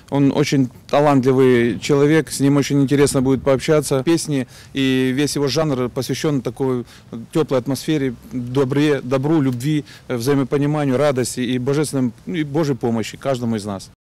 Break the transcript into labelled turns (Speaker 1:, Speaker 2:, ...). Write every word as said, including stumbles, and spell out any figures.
Speaker 1: Он очень талантливый человек, с ним очень интересно будет пообщаться. Песни и весь его жанр посвящен такой теплой атмосфере, добре, добру, любви, взаимопониманию, радости и божественной, и Божьей помощи каждому из нас.